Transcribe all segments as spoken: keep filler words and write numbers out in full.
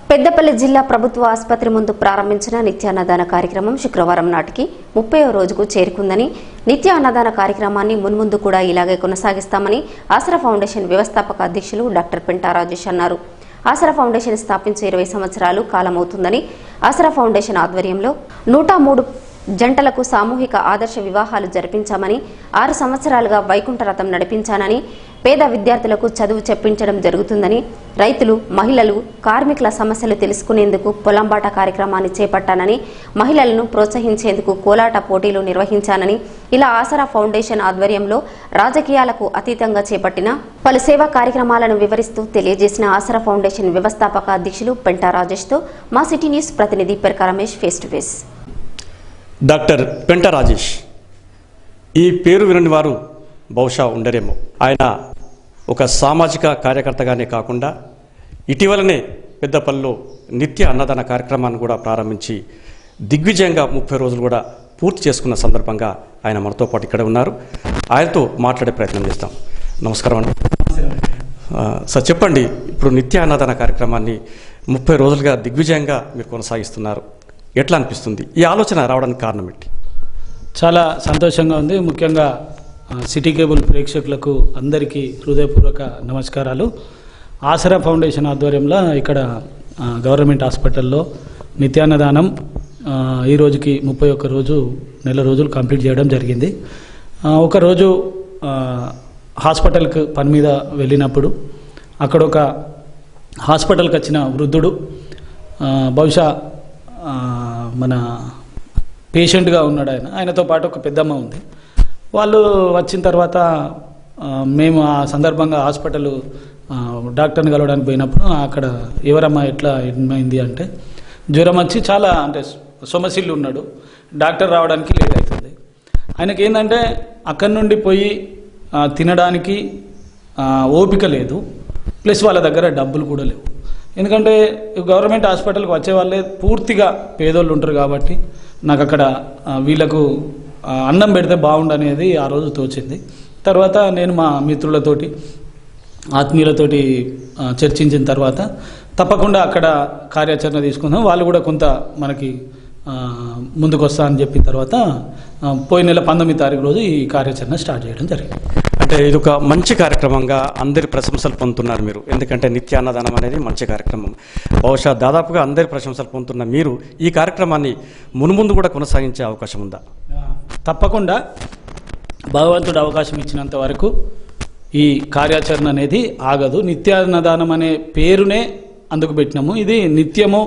పెద్దపల్లి జిల్లా ప్రభుత్వ ఆసుపత్రి ముందు ప్రారంభించిన నిత్య అన్నదాన కార్యక్రమం శుక్రవారం నాటికి ముప్పైవ రోజుకు చేరుకుందని, నిత్య అన్నదాన కార్యక్రమాన్ని మున్ముందు కూడా ఇలాగే కొనసాగిస్తామని ఆసరా ఫౌండేషన్ వ్యవస్థాపక అధ్యక్షులు డాక్టర్ పెంటా రాజేష్ అన్నారు. ఆసరా ఫౌండేషన్ స్థాపించి ఇరవై సంవత్సరాలు కాలమవుతుందని, ఆసరా ఫౌండేషన్ ఆధ్వర్యంలో నూట మూడు జంటలకు సామూహిక ఆదర్శ వివాహాలు జరిపించామని, ఆరు సంవత్సరాలుగా వైకుంఠ రథం నడిపించానని, పేద విద్యార్థులకు చదువు చెప్పించడం జరుగుతుందని, రైతులు, మహిళలు, కార్మికుల సమస్యలు తెలుసుకునేందుకు పొలంబాట కార్యక్రమాన్ని చేపట్టానని, మహిళలను ప్రోత్సహించేందుకు కోలాట పోటీలు నిర్వహించానని, ఇలా ఆసరా ఫౌండేషన్ ఆధ్వర్యంలో రాజకీయాలకు అతీతంగా చేపట్టిన పలు సేవా కార్యక్రమాలను వివరిస్తూ తెలియజేసిన ఆసరా ఫౌండేషన్ వ్యవస్థాపక అధ్యక్షులు పెంటా రాజేష్తో మా సిటీ న్యూస్ ప్రతినిధి Perka Ramesh face to face. Doctor Penta Rajesh ఈ పేరు వినని వారు బహుశా ఉండరేమో. ఆయన ఒక సామాజిక కార్యకర్తగానే కాకుండా ఇటీవలనే పెద్దపల్లిలో నిత్య అన్నదాన కార్యక్రమాన్ని కూడా ప్రారంభించి దిగ్విజయంగా ముప్పై రోజులు కూడా పూర్తి చేసుకున్న సందర్భంగా ఆయన మనతో పాటు ఇక్కడ ఉన్నారు. ఆయనతో మాట్లాడే ప్రయత్నం చేస్తాం. నమస్కారం అండి. సార్ చెప్పండి, ఇప్పుడు నిత్య అన్నదాన కార్యక్రమాన్ని ముప్పై రోజులుగా దిగ్విజయంగా మీరు కొనసాగిస్తున్నారు. ఎట్లా అనిపిస్తుంది? ఈ ఆలోచన రావడానికి కారణం ఏంటి? చాలా సంతోషంగా ఉంది. ముఖ్యంగా సిటీ కేబుల్ ప్రేక్షకులకు అందరికీ హృదయపూర్వక నమస్కారాలు. ఆసరా ఫౌండేషన్ ఆధ్వర్యంలో ఇక్కడ గవర్నమెంట్ హాస్పిటల్లో నిత్యాన్నదానం ఈ రోజుకి ముప్పై ఒక్క రోజు నెల రోజులు కంప్లీట్ చేయడం జరిగింది. ఒకరోజు హాస్పిటల్కి పని మీద వెళ్ళినప్పుడు అక్కడ ఒక హాస్పిటల్కి వచ్చిన వృద్ధుడు, బహుశా మన పేషెంట్గా ఉన్నాడు. ఆయన ఆయనతో పాటు ఒక పెద్దమ్మ ఉంది. వాళ్ళు వచ్చిన తర్వాత మేము ఆ సందర్భంగా హాస్పిటల్ డాక్టర్ని కలవడానికి పోయినప్పుడు అక్కడ ఎవరమ్మా ఎట్లా ఏమైంది అంటే, జ్వరం వచ్చి చాలా అంటే సొమసిల్లు ఉన్నాడు, డాక్టర్ రావడానికి లేట్ అవుతుంది. ఆయనకి ఏంటంటే అక్కడి నుండి పోయి తినడానికి ఓపిక లేదు, ప్లస్ వాళ్ళ దగ్గర డబ్బులు కూడా లేవు. ఎందుకంటే గవర్నమెంట్ హాస్పిటల్కి వచ్చే వాళ్ళే పూర్తిగా పేదోళ్ళు ఉంటారు కాబట్టి నాకు అక్కడ వీళ్ళకు అన్నం పెడితే బాగుండనేది ఆ రోజు తోచింది. తర్వాత నేను మా మిత్రులతోటి ఆత్మీయులతోటి చర్చించిన తర్వాత తప్పకుండా అక్కడ కార్యాచరణ తీసుకుందాం, వాళ్ళు కూడా కొంత మనకి ముందుకు వస్తా అని చెప్పిన తర్వాత పోయిన నెల పంతొమ్మిది తారీఖు రోజు ఈ కార్యాచరణ స్టార్ట్ చేయడం జరిగింది. అంటే ఇది ఒక మంచి కార్యక్రమంగా అందరి ప్రశంసలు పొందుతున్నారు మీరు. ఎందుకంటే నిత్య అన్నదానం అనేది మంచి కార్యక్రమం. బహుశా దాదాపుగా అందరి ప్రశంసలు పొందుతున్న మీరు ఈ కార్యక్రమాన్ని మున్ముందు కూడా కొనసాగించే అవకాశం ఉందా? తప్పకుండా భగవంతుడు అవకాశం ఇచ్చినంత వరకు ఈ కార్యాచరణ అనేది ఆగదు. నిత్య అన్నదానం అనే పేరునే అందుకు పెట్టినాము. ఇది నిత్యము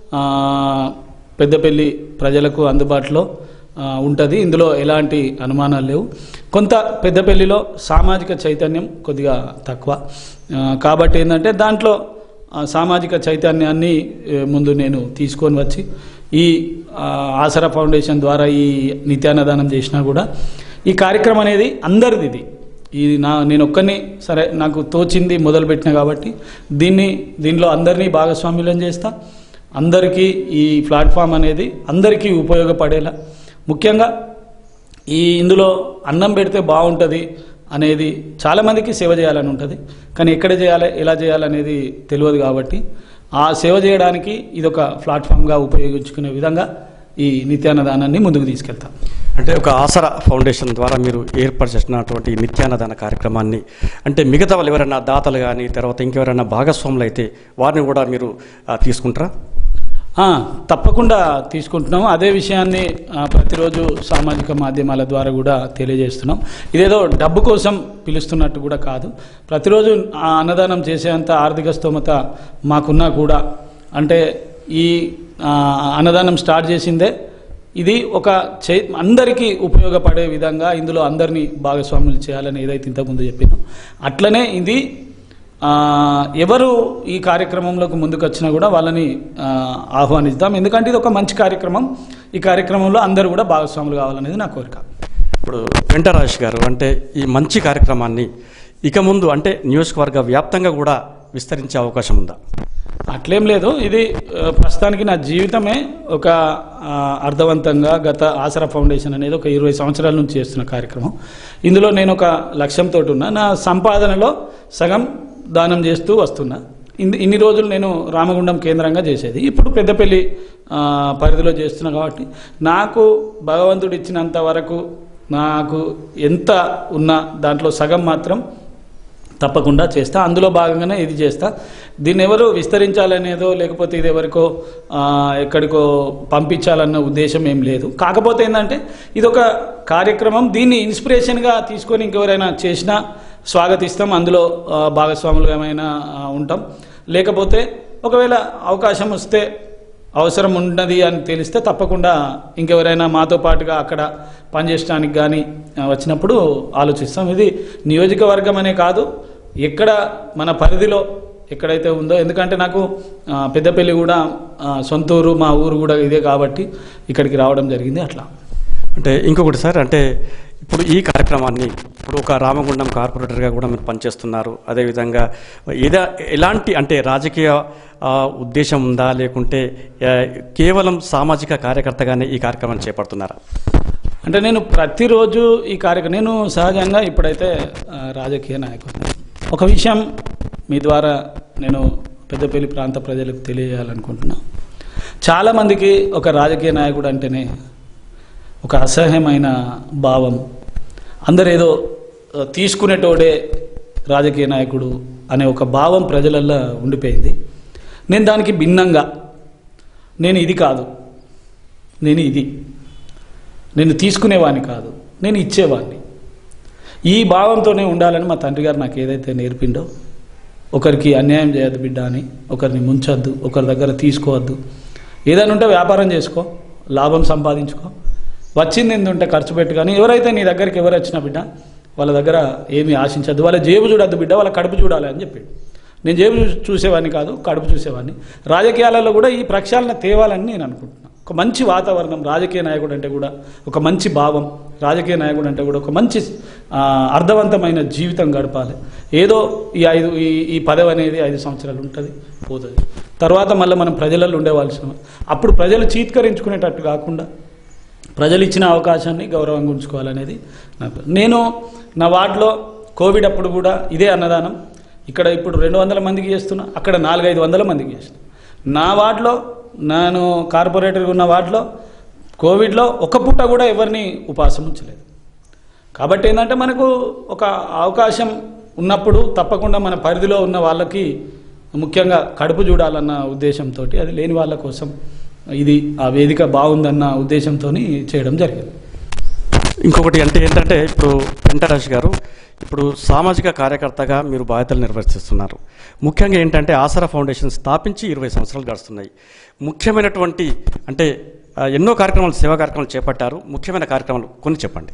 పెద్దపల్లి ప్రజలకు అందుబాటులో ఉంటుంది. ఇందులో ఎలాంటి అనుమానాలు లేవు. కొంత పెద్దపల్లిలో సామాజిక చైతన్యం కొద్దిగా తక్కువ కాబట్టి ఏంటంటే దాంట్లో సామాజిక చైతన్యాన్ని ముందు నేను తీసుకొని వచ్చి ఈ ఆసరా ఫౌండేషన్ ద్వారా ఈ నిత్యాన్నదానం చేసినా కూడా ఈ కార్యక్రమం అనేది అందరిది. ఇది ఇది నా నేను ఒక్కరిని సరే నాకు తోచింది మొదలుపెట్టిన కాబట్టి దీన్ని దీనిలో అందరినీ భాగస్వామ్యం చేస్తా. అందరికీ ఈ ప్లాట్ఫామ్ అనేది అందరికీ ఉపయోగపడేలా, ముఖ్యంగా ఈ ఇందులో అన్నం పెడితే బాగుంటుంది అనేది చాలామందికి సేవ చేయాలని ఉంటుంది, కానీ ఎక్కడ చేయాలి ఎలా చేయాలనేది తెలియదు. కాబట్టి ఆ సేవ చేయడానికి ఇదొక ప్లాట్ఫామ్గా ఉపయోగించుకునే విధంగా ఈ నిత్యాన్నదానాన్ని ముందుకు తీసుకెళ్తాం. అంటే ఒక ఆసరా ఫౌండేషన్ ద్వారా మీరు ఏర్పాటు చేసినటువంటి నిత్యాన్నదాన కార్యక్రమాన్ని అంటే మిగతా వాళ్ళు ఎవరైనా దాతలు కానీ తర్వాత ఇంకెవరైనా భాగస్వాములు అయితే వారిని కూడా మీరు తీసుకుంటారా? తప్పకుండా తీసుకుంటున్నాం. అదే విషయాన్ని ప్రతిరోజు సామాజిక మాధ్యమాల ద్వారా కూడా తెలియజేస్తున్నాం. ఇదేదో డబ్బు కోసం పిలుస్తున్నట్టు కూడా కాదు. ప్రతిరోజు అన్నదానం చేసేంత ఆర్థిక స్తోమత మాకున్నా కూడా అంటే ఈ అన్నదానం స్టార్ట్ చేసిందే ఇది ఒక చై అందరికీ ఉపయోగపడే విధంగా ఇందులో అందరినీ భాగస్వాములు చేయాలని ఏదైతే ఇంతకుముందు చెప్పినా అట్లనే ఇది ఎవరు ఈ కార్యక్రమంలోకి ముందుకు వచ్చినా కూడా వాళ్ళని ఆహ్వానిద్దాం. ఎందుకంటే ఇది ఒక మంచి కార్యక్రమం. ఈ కార్యక్రమంలో అందరూ కూడా భాగస్వాములు కావాలనేది నా కోరిక. ఇప్పుడు పెంటా రాజేష్ గారు, అంటే ఈ మంచి కార్యక్రమాన్ని ఇక ముందు అంటే నియోజకవర్గ వ్యాప్తంగా కూడా విస్తరించే అవకాశం ఉందా? అట్లేం లేదు. ఇది ప్రస్తుతానికి నా జీవితమే ఒక అర్థవంతంగా గత ఆసరా ఫౌండేషన్ అనేది ఒక ఇరవై సంవత్సరాల నుంచి చేస్తున్న కార్యక్రమం. ఇందులో నేను ఒక లక్ష్యంతో ఉన్నా. నా సంపాదనలో సగం దానం చేస్తూ వస్తున్నా. ఇన్ని ఇన్ని రోజులు నేను రామగుండం కేంద్రంగా చేసేది. ఇప్పుడు పెద్దపల్లి పరిధిలో చేస్తున్నా కాబట్టి నాకు భగవంతుడు ఇచ్చినంత వరకు నాకు ఎంత ఉన్నా దాంట్లో సగం మాత్రం తప్పకుండా చేస్తా. అందులో భాగంగానే ఇది చేస్తా. దీన్ని ఎవరు విస్తరించాలనేదో లేకపోతే ఇది ఎవరికో ఎక్కడికో పంపించాలన్న ఉద్దేశం ఏం లేదు. కాకపోతే ఏంటంటే ఇది ఒక కార్యక్రమం, దీన్ని ఇన్స్పిరేషన్గా తీసుకొని ఇంకెవరైనా చేసినా స్వాగతిస్తాం, అందులో భాగస్వాములు ఏమైనా ఉంటాం. లేకపోతే ఒకవేళ అవకాశం వస్తే అవసరం ఉన్నది అని తెలిస్తే తప్పకుండా ఇంకెవరైనా మాతో పాటుగా అక్కడ పనిచేయడానికి కానీ వచ్చినప్పుడు ఆలోచిస్తాం. ఇది నియోజకవర్గం అనే కాదు, ఎక్కడ మన పరిధిలో ఎక్కడైతే ఉందో, ఎందుకంటే నాకు పెద్దపల్లి కూడా సొంతూరు, మా ఊరు కూడా ఇదే కాబట్టి ఇక్కడికి రావడం జరిగింది. అట్లా అంటే ఇంకొకటి సార్, అంటే ఇప్పుడు ఈ కార్యక్రమాన్ని ఇప్పుడు ఒక రామగుండం కార్పొరేటర్గా కూడా మీరు పనిచేస్తున్నారు. అదేవిధంగా ఏదా ఎలాంటి అంటే రాజకీయ ఉద్దేశం ఉందా లేకుంటే కేవలం సామాజిక కార్యకర్తగానే ఈ కార్యక్రమాన్ని చేపడుతున్నారా? అంటే నేను ప్రతిరోజు ఈ కార్యక్రమం నేను సహజంగా ఇప్పుడైతే రాజకీయ నాయకుడు. ఒక విషయం మీ ద్వారా నేను పెద్దపల్లి ప్రాంత ప్రజలకు తెలియజేయాలనుకుంటున్నా. చాలామందికి ఒక రాజకీయ నాయకుడు అంటేనే ఒక అసహ్యమైన భావం, అందరు ఏదో తీసుకునేటోడే రాజకీయ నాయకుడు అనే ఒక భావం ప్రజలల్లో ఉండిపోయింది. నేను దానికి భిన్నంగా నేను ఇది కాదు, నేను ఇది, నేను తీసుకునేవాడిని కాదు, నేను ఇచ్చేవాడిని. ఈ భావంతోనే ఉండాలని మా తండ్రి గారు నాకు ఏదైతే నేర్పిండో, ఒకరికి అన్యాయం చేయొద్దు బిడ్డ అని, ఒకరిని ముంచొద్దు, ఒకరి దగ్గర తీసుకోవద్దు, ఏదైనా ఉంటే వ్యాపారం చేసుకో, లాభం సంపాదించుకో, వచ్చింది ఎంత ఉంటే ఖర్చు పెట్టు, కానీ ఎవరైతే నీ దగ్గరికి ఎవరు వచ్చినా బిడ్డ వాళ్ళ దగ్గర ఏమీ ఆశించద్దు, వాళ్ళ జేబు చూడద్దు బిడ్డ, వాళ్ళ కడుపు చూడాలి అని చెప్పాడు. నేను జేబు చూసేవాడిని కాదు, కడుపు చూసేవాడిని. రాజకీయాలలో కూడా ఈ ప్రక్షాళన తేవాలని నేను అనుకుంటున్నాను. ఒక మంచి వాతావరణం, రాజకీయ నాయకుడు అంటే కూడా ఒక మంచి భావం, రాజకీయ నాయకుడు అంటే కూడా ఒక మంచి అర్థవంతమైన జీవితం గడపాలి. ఏదో ఈ ఐదు ఈ ఈ పదవి అనేది ఐదు సంవత్సరాలు ఉంటుంది, పోతుంది. తర్వాత మళ్ళీ మనం ప్రజలలో ఉండేవాల్సిన, అప్పుడు ప్రజలు చీత్కరించుకునేటట్టు కాకుండా ప్రజలు ఇచ్చిన అవకాశాన్ని గౌరవంగా ఉంచుకోవాలనేది నాకు. నేను నా వార్డులో కోవిడ్ అప్పుడు కూడా ఇదే అన్నదానం, ఇక్కడ ఇప్పుడు రెండు వందల మందికి చేస్తున్నా, అక్కడ నాలుగైదు వందల మందికి చేస్తున్నా. నా వార్డులో, నేను కార్పొరేటర్గా ఉన్న వార్డులో కోవిడ్లో ఒక పూట కూడా ఎవరిని ఉపవాసం ఉంచలేదు. కాబట్టి ఏంటంటే మనకు ఒక అవకాశం ఉన్నప్పుడు తప్పకుండా మన పరిధిలో ఉన్న వాళ్ళకి ముఖ్యంగా కడుపు చూడాలన్న ఉద్దేశంతో, అది లేని వాళ్ళ కోసం ఇది ఆ వేదిక బాగుందన్న ఉద్దేశంతో చేయడం జరిగింది. ఇంకొకటి అంటే ఏంటంటే ఇప్పుడు పెంటరాజు గారు ఇప్పుడు సామాజిక కార్యకర్తగా మీరు బాధ్యతలు నిర్వర్తిస్తున్నారు. ముఖ్యంగా ఏంటంటే ఆసరా ఫౌండేషన్ స్థాపించి ఇరవై సంవత్సరాలు గడుస్తున్నాయి. ముఖ్యమైనటువంటి అంటే ఎన్నో కార్యక్రమాలు, సేవా కార్యక్రమాలు చేపట్టారు. ముఖ్యమైన కార్యక్రమాలు కొన్ని చెప్పండి.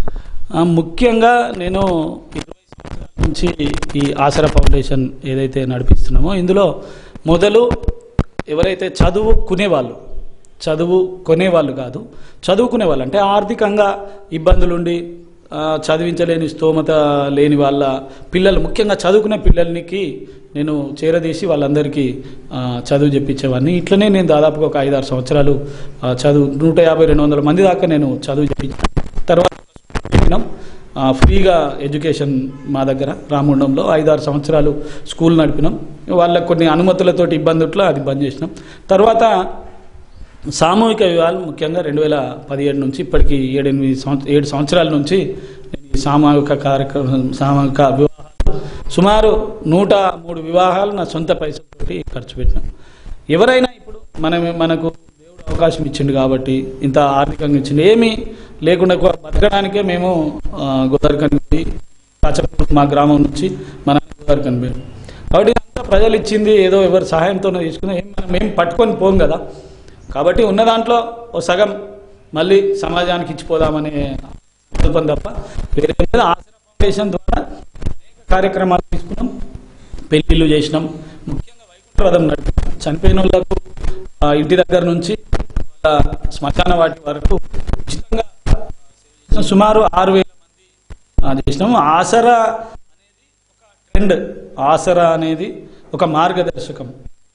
ముఖ్యంగా నేను ఇరవై సంవత్సరాల నుంచి ఈ ఆసరా ఫౌండేషన్ ఏదైతే నడిపిస్తున్నామో, ఇందులో మొదలు ఎవరైతే చదువుకునేవాళ్ళు, చదువు కొనేవాళ్ళు కాదు, చదువుకునేవాళ్ళు అంటే ఆర్థికంగా ఇబ్బందులుండి చదివించలేని స్తోమత లేని వాళ్ళ పిల్లలు, ముఖ్యంగా చదువుకునే పిల్లలకి నేను చేరదీసి వాళ్ళందరికీ చదువు చెప్పించేవాడిని. ఇట్లనే నేను దాదాపుగా ఒక ఐదారు సంవత్సరాలు చదువు నూట యాభై రెండు వందల మంది దాకా నేను చదువు చెప్పించాను. తర్వాత ఫ్రీగా ఎడ్యుకేషన్ మా దగ్గర రామగుండంలో ఐదారు సంవత్సరాలు స్కూల్ నడిపినాం. వాళ్ళకు కొన్ని అనుమతులతోటి ఇబ్బందుట్లో అది బంద్ చేసినాం. తర్వాత సామూహిక వివాహాలు ముఖ్యంగా రెండు వేల పదిహేడు నుంచి ఇప్పటికి ఏడెనిమిది సంవత్సర ఏడు సంవత్సరాల నుంచి సామూహిక కార్యక్రమం సామూహిక వివాహాలు సుమారు నూట మూడు వివాహాలు నా సొంత పైసలతోటి ఖర్చు పెట్టినాం. ఎవరైనా ఇప్పుడు మనం మనకు దేవుడు అవకాశం ఇచ్చిండు కాబట్టి ఇంత ఆర్థికంగా ఇచ్చిండు, ఏమీ లేకుండా బతకడానికే మేము గోదావరికని కాచపూర్ మా గ్రామం నుంచి మన గోదావరికని మేము కాబట్టి అంతా ప్రజలు ఇచ్చింది ఏదో ఎవరి సహాయంతోనే తీసుకున్నా, ఏం మనం మేము పట్టుకొని పోం కదా. కాబట్టి ఉన్న దాంట్లో ఓ సగం మళ్ళీ సమాజానికి ఇచ్చిపోదామనే సంకల్పం తప్ప వేరే ఆసరా ఫౌండేషన్ ద్వారా అనేక కార్యక్రమాలు తీసుకున్నాం, పెళ్లిళ్ళు చేసినాం. ముఖ్యంగా వైకుంఠరథం నడిపినాం. చనిపోయిన వాళ్ళకు ఇంటి దగ్గర నుంచి శ్మశాన వాటి వరకు ఉచితంగా సుమారు ఆరు వేల మంది చేసినాము. ఆసరా అనేది ఒక ట్రెండ్, ఆసరా అనేది ఒక మార్గదర్శకం.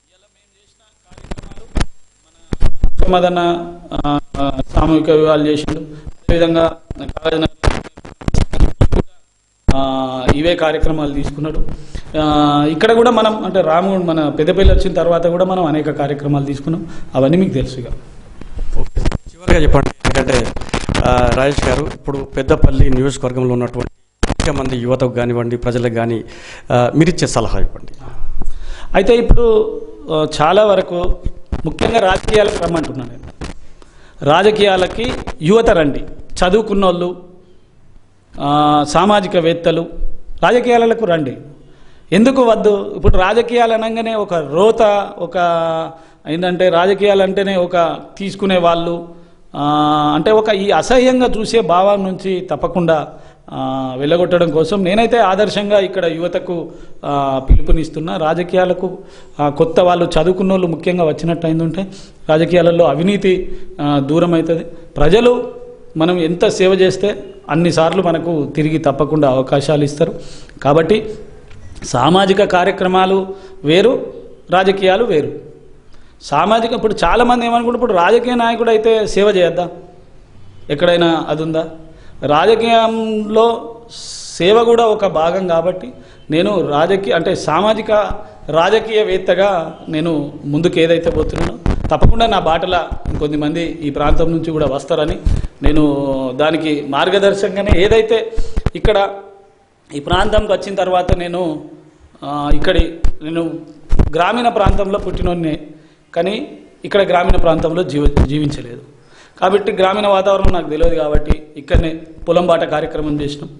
మదన సామూహిక వివాహాలు చేసిండు, అదేవిధంగా ఈవెంట్ ఇవే కార్యక్రమాలు తీసుకున్నాడు. ఇక్కడ కూడా మనం అంటే రాము మన పెద్దపల్లి వచ్చిన తర్వాత కూడా మనం అనేక కార్యక్రమాలు తీసుకున్నాం, అవన్నీ మీకు తెలుసు. ఇక చివరిగా చెప్పండి, ఎందుకంటే రాజేష్ గారు ఇప్పుడు పెద్దపల్లి నియోజకవర్గంలో ఉన్నటువంటి అనేక మంది యువతకు కానివ్వండి, ప్రజలకు కానీ మీరిచ్చే సలహా ఇవ్వండి. అయితే ఇప్పుడు చాలా వరకు ముఖ్యంగా రాజకీయాలకు రమ్మంటున్నాను నేను. రాజకీయాలకి యువత రండి, చదువుకున్న వాళ్ళు, సామాజికవేత్తలు రాజకీయాలకు రండి. ఎందుకు వద్దు? ఇప్పుడు రాజకీయాలు అనగానే ఒక రోత, ఒక ఏంటంటే రాజకీయాలు అంటేనే ఒక తీసుకునే వాళ్ళు, అంటే ఒక ఈ అసహ్యంగా చూసే భావం నుంచి తప్పకుండా వెళ్ళగొట్టడం కోసం నేనైతే ఆదర్శంగా ఇక్కడ యువతకు పిలుపునిస్తున్నా. రాజకీయాలకు కొత్త వాళ్ళు చదువుకున్న వాళ్ళు ముఖ్యంగా వచ్చినట్టు అయిందంటే రాజకీయాలలో అవినీతి దూరం అవుతుంది. ప్రజలు మనం ఎంత సేవ చేస్తే అన్నిసార్లు మనకు తిరిగి తప్పకుండా అవకాశాలు ఇస్తారు. కాబట్టి సామాజిక కార్యక్రమాలు వేరు, రాజకీయాలు వేరు. సామాజిక ఇప్పుడు చాలామంది ఏమనుకుంటారు, ఇప్పుడు రాజకీయ నాయకుడు అయితే సేవ చేయొద్దా? ఎక్కడైనా అది ఉందా? రాజకీయంలో సేవ కూడా ఒక భాగం. కాబట్టి నేను రాజకీయ అంటే సామాజిక రాజకీయవేత్తగా నేను ముందుకు ఏదైతే పోతున్నానో తప్పకుండా నా బాటల ఇంకొద్దిమంది ఈ ప్రాంతం నుంచి కూడా వస్తారని నేను దానికి మార్గదర్శకంగానే ఏదైతే ఇక్కడ ఈ ప్రాంతంకి వచ్చిన తర్వాత నేను ఇక్కడి నేను గ్రామీణ ప్రాంతంలో పుట్టినోన్నే, కానీ ఇక్కడ గ్రామీణ ప్రాంతంలో జీవ జీవించలేదు కాబట్టి గ్రామీణ వాతావరణం నాకు తెలియదు. కాబట్టి ఇక్కడనే పొలం బాట కార్యక్రమం చేసినాం,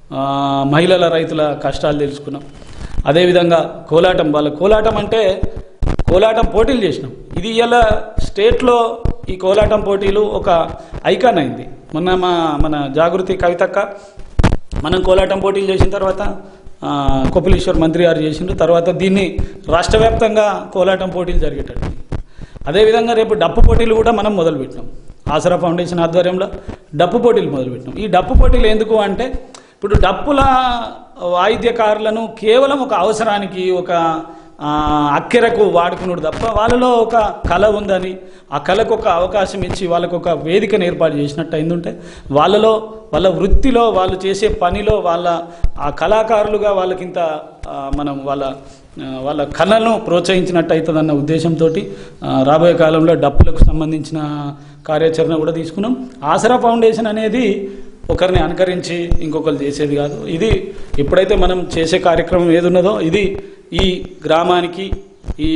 మహిళల రైతుల కష్టాలు తెలుసుకున్నాం. అదేవిధంగా కోలాటం, వాళ్ళ కోలాటం అంటే కోలాటం పోటీలు చేసినాం. ఇది ఇలా స్టేట్లో ఈ కోలాటం పోటీలు ఒక ఐకాన్ అయింది. మొన్న మా మన జాగృతి కవితక్క మనం కోలాటం పోటీలు చేసిన తర్వాత కొప్పులీశ్వర్ మంత్రి గారు చేసిండ్రు. తర్వాత దీన్ని రాష్ట్ర వ్యాప్తంగా కోలాటం పోటీలు జరిగేటట్టు. అదేవిధంగా రేపు డప్పు పోటీలు కూడా మనం మొదలుపెట్టినాం. ఆసరా ఫౌండేషన్ ఆధ్వర్యంలో డప్పు పోటీలు మొదలుపెట్టినాం. ఈ డప్పు పోటీలు ఎందుకు అంటే ఇప్పుడు డప్పుల వాయిద్యకారులను కేవలం ఒక అవసరానికి, ఒక అక్కెరకు వాడుకున్నాడు తప్ప వాళ్ళలో ఒక కళ ఉందని ఆ కళకు ఒక అవకాశం ఇచ్చి వాళ్ళకు ఒక వేదికను ఏర్పాటు చేసినట్టు అయిందంటే వాళ్ళలో వాళ్ళ వృత్తిలో వాళ్ళు చేసే పనిలో వాళ్ళ ఆ కళాకారులుగా వాళ్ళకింత మనం వాళ్ళ వాళ్ళ కళను ప్రోత్సహించినట్టు అవుతుందన్న ఉద్దేశంతో రాబోయే కాలంలో డప్పులకు సంబంధించిన కార్యాచరణ కూడా తీసుకున్నాం. ఆసరా ఫౌండేషన్ అనేది ఒకరిని అనుకరించి ఇంకొకరు చేసేది కాదు. ఇది ఎప్పుడైతే మనం చేసే కార్యక్రమం ఏది ఉన్నదో ఇది ఈ గ్రామానికి, ఈ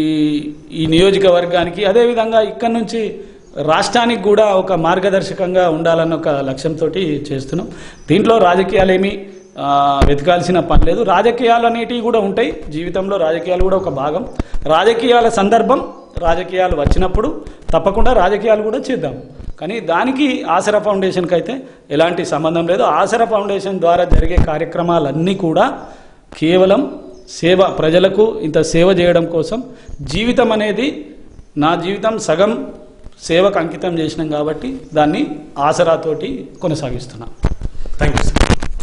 ఈ నియోజకవర్గానికి, అదేవిధంగా ఇక్కడి నుంచి రాష్ట్రానికి కూడా ఒక మార్గదర్శకంగా ఉండాలన్న ఒక లక్ష్యంతో చేస్తున్నాం. దీంట్లో రాజకీయాలేమీ వెతకాల్సిన పని లేదు. రాజకీయాలు అనేటివి కూడా ఉంటాయి జీవితంలో, రాజకీయాలు కూడా ఒక భాగం. రాజకీయాల సందర్భం, రాజకీయాలు వచ్చినప్పుడు తప్పకుండా రాజకీయాలు కూడా చేద్దాం. కానీ దానికి ఆసరా ఫౌండేషన్కి అయితే ఎలాంటి సంబంధం లేదు. ఆసరా ఫౌండేషన్ ద్వారా జరిగే కార్యక్రమాలన్నీ కూడా కేవలం సేవ, ప్రజలకు ఇంత సేవ చేయడం కోసం. జీవితం అనేది నా జీవితం సగం సేవకు అంకితం చేసినాం కాబట్టి దాన్ని ఆసరాతోటి కొనసాగిస్తున్నాం. Thank you.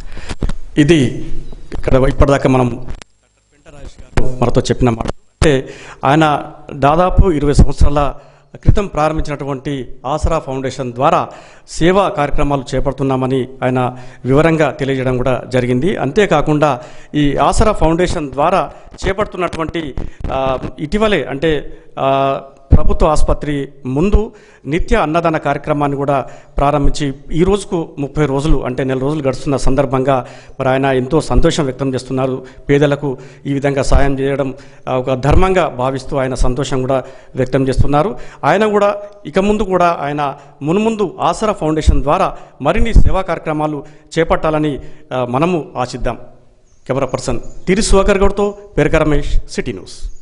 ఇది ఇక్కడ ఇప్పటిదాకా మనం పెంట రాజేష్ గారు మనతో చెప్పిన మాట అంటే ఆయన దాదాపు ఇరవై సంవత్సరాల క్రితం ప్రారంభించినటువంటి ఆసరా ఫౌండేషన్ ద్వారా సేవా కార్యక్రమాలు చేపడుతున్నామని ఆయన వివరంగా తెలియజేయడం కూడా జరిగింది. అంతేకాకుండా ఈ ఆసరా ఫౌండేషన్ ద్వారా చేపడుతున్నటువంటి ఇటీవలే అంటే ప్రభుత్వ ఆసుపత్రి ముందు నిత్య అన్నదాన కార్యక్రమాన్ని కూడా ప్రారంభించి ఈ రోజుకు ముప్పై రోజులు అంటే నెల రోజులు గడుస్తున్న సందర్భంగా మరి ఆయన ఎంతో సంతోషం వ్యక్తం చేస్తున్నారు. పేదలకు ఈ విధంగా సాయం చేయడం ఒక ధర్మంగా భావిస్తూ ఆయన సంతోషం కూడా వ్యక్తం చేస్తున్నారు. ఆయన కూడా ఇక ముందు కూడా ఆయన మున్ముందు ఆసరా ఫౌండేషన్ ద్వారా మరిన్ని సేవా కార్యక్రమాలు చేపట్టాలని మనము ఆశిద్దాం. కెమెరా పర్సన్ తిరి సువాకర్ గౌడ్తో పేరక రమేష్, సిటీ న్యూస్.